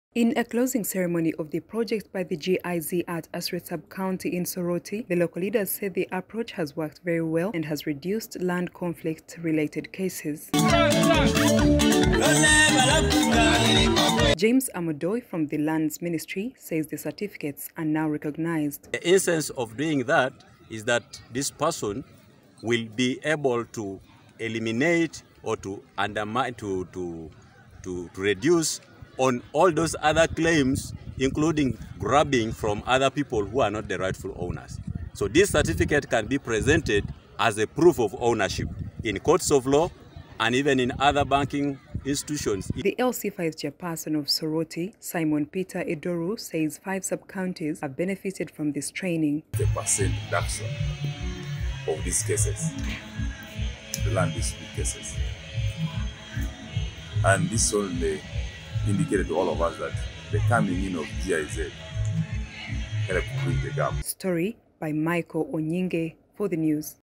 In a closing ceremony of the project by the GIZ at Reusable County in Soroti, the local leaders said the approach has worked very well and has reduced land conflict-related cases. James Amodoy from the Lands Ministry says the certificates are now recognized. The essence of doing that is that this person will be able to eliminate or to undermine, to reduce on all those other claims, including grabbing from other people who are not the rightful owners. So this certificate can be presented as a proof of ownership in courts of law and even in other banking institutions. The LC5 chairperson of Soroti, Simon Peter Edoru, says 5 sub-counties have benefited from this training. The percent reduction of these cases, the land dispute cases. And this only indicated to all of us that the coming in of GIZ helped bridge the gap. Story by Michael Onyinge for the news.